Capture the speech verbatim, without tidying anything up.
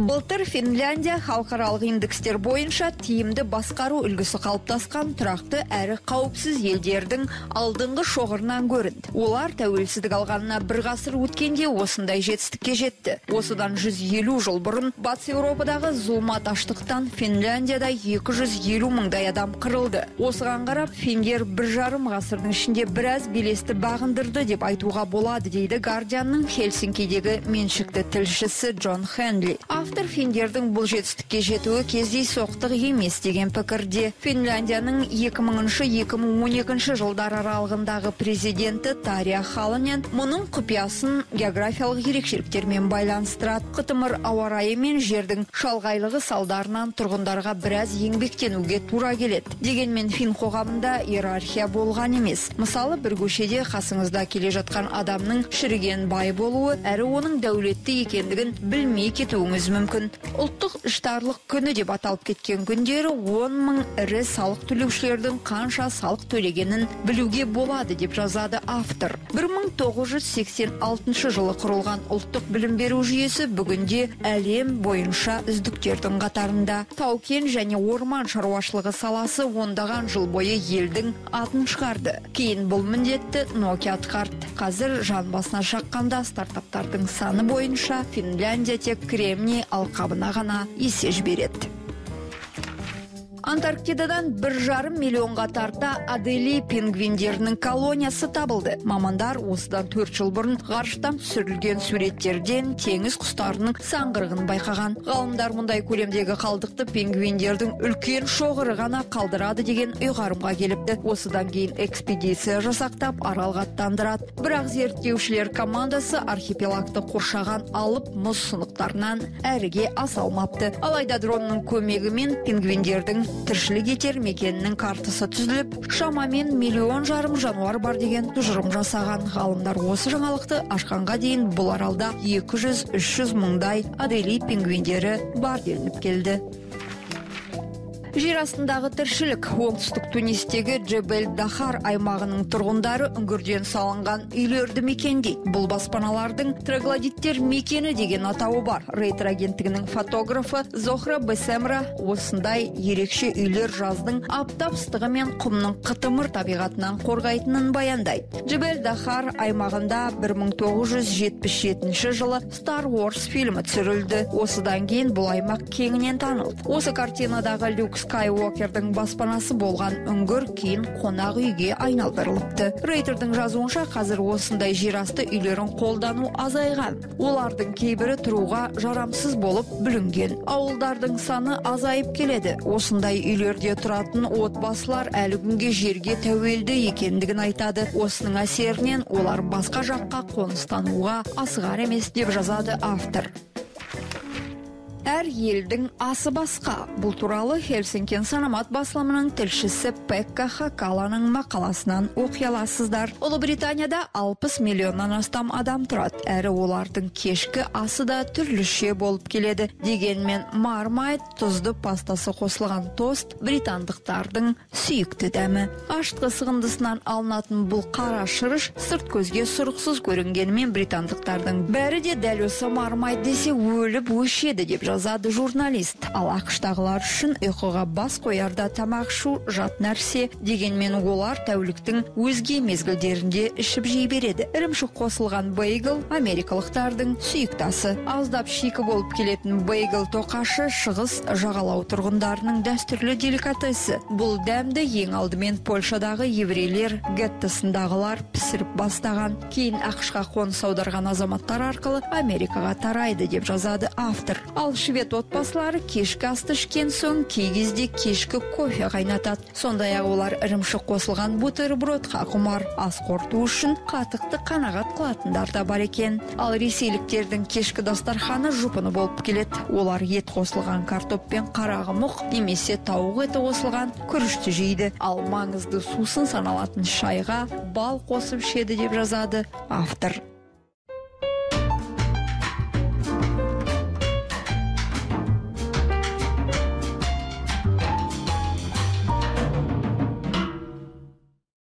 Былтыр Финляндия халықаралық индекстер бойынша тиімді басқару үлгісі қалыптасқан тұрақты әрі қауіпсіз елдердің алдыңғы шоғырынан көрінді. Олар тәуелсіздік алғанына бір ғасыр өткенде осындай жетістікке жетті. Осыдан жүз елу жыл бұрын Батыс Еуропадағы зұлмат аштықтан Финляндияда екі жүз елу мыңдай адам қырылды. Осыған қарап, финдер бір жарым ғасырдың ішінде біраз белесті бағындырды деп айтуға болады, дейді Гардианның Хельсинкидегі меншікті тілшісі Джон Хенли. Автор финдердің бұл жетістікке жетуі кездейсоқтық емес деген пікірде. Финляндияның екі мыңыншы - екі мың он екінші жылдар аралығындағы президенті Тария Халонен мұның құпиясын географиялық ерекшеліктермен байланыстырады. Қытымыр ауа райы мен жердің шалғайлығы салдарынан тұрғындарға біраз еңбектенуге тура келеді. Дегенмен фин қоғамында иерархия болған емес. Мысалы, бір көшеде қасыңызда келе жатқан адамның шіріген бай болуы, әрі оның дәулетті екендігін білмей кетуіңіз мүмкін. Ұлттық іштарлық күні деп аталып кеткен күндері он мың ірі салық төлеушілердің қанша салық төлегенін білуге болады деп жазады автор. бір мың тоғыз жүз сексен алтыншы жылы құрылған ұлттық білім беру жүйесі бүгінде әлем бойынша үздіктердің қатарында. Тау-кен және орман шаруашылығы саласы ондаған жыл бойы елдің атын шығарды. Кейін бұл міндетті Nokia атқарды. Қазір жан басына шаққанда стартаптардың саны бойынша Финляндия тек кремний алқабына ғана есе жібереді. Антарктидадан бір жарым миллионға тарта Аделий пингвиндерінің колониясы табылды. Мамандар осыдан төрт жыл бұрын ғарыштан түсірілген суреттерден теңіз құстарының саңғырығын байқаған. Ғалымдар мұндай көлемдегі қалдықты пингвиндердің үлкен шоғыры ғана қалдырады деген ұйғарымға келіпті. Осыдан кейін экспедиция жасақтап аралға аттандырады. Бірақ зерттеушілер командасы архипелагты қоршаған алып мұз сынықтарынан әріге аса алмапты. Алайда дронның көмегімен пингвиндердің тіршілік етер мекенінің картасы түзіліп, шамамен миллион жарым жануар бар деген тұжырым жасаған. Ғалымдар осы жаңалықты ашқанға дейін бұл аралда екі жүз - үш жүз мыңдай Аделий пингвиндері бар делініп келді. Жер астындағы тіршілік. Оңтүстік Тунистегі Джебел-Дахар аймағының тұрғындары үңгірден салынған үйлерді мекендейді. Бұл баспаналардың троглодиттер мекені деген атауы бар. Рейтер агенттігінің фотографы Зохра Бесемра осындай ерекше үйлер жаздың аптап ыстығы мен құмның қытымыр табиғатынан қорғайтынын баяндайды. Джебел-Дахар аймағында бір мың тоғыз жүз жетпіс жетінші жылы Star Wars фильмі түсірілді. Осыдан кейін бұл аймақ кеңінен танылды. Осы картинадағы люкс Скайуокердің баспанасы болған үңгір кейін қонақ үйге айналдырылыпты. Рейтердің жазуынша қазір осындай жерасты үйлерін қолдану азайған. Олардың кейбірі тұруға жарамсыз болып бүлінген. Ауылдардың саны азайып келеді. Осындай үйлерде тұратын отбасылар әлі күнге жерге тәуелді екендігін айтады. Осының әсерінен олар басқа жаққа қоныстануға асығар емес деп жазады автор. Әр елдің асы басқа. Бұл туралы Хельсинкен Санамат басылымының тілшісі Пекка Хакаланың мақаласынан оқи аласыздар. Ұлыбританияда алпыс миллионнан астам адам тұрады. Әрі олардың кешкі асы да түрліше болып келеді. Дегенмен мармайт, тұзды пастасы қосылған тост британдықтардың сүйікті дәмі. Аштығы сығындысынан алынатын бұл қара шырыш сырт көзге сұрықсыз көрінгенімен британдықтардың бәрі де дәл осы мармайт десе өліп өшеді деп жазады журналист. Ал ақштағылар үшін ұйқыға бас қоярда тамақ ішу жат нәрсе. Дегенмен олар тәуліктің өзге мезгілдерінде ішіп жей береді. Ірімшік қосылған бейгл америкалықтардың сүйіктасы. Аздап шикі болып келетін бейгл тоқашы шығыс жағалау тұрғындарының дәстүрлі деликатесі. Бұл дәмді ең алдымен Польшадағы еврейлер геттосындағылар пісіріп бастаған. Кейін ақшқа қоныс аударған азаматтар арқылы Америкаға тарайды деп жазады автор. Ал швед отбасылары кешкі асты ішкен соң кей кезде кешкі кофе қайнатады. Сондай-ақ олар ірімшік қосылған бутербродқа құмар. Ас қорыту үшін қатықты қанағат қылатындар да бар екен. Ал ресейліктердің кешкі дастарханы жұпыны болып келеді. Олар ет қосылған картоп пен қарақұмық немесе тауық еті қосылған күрішті жейді. Ал маңызды сусын саналатын шайға бал қосып ішеді деп жазады автор.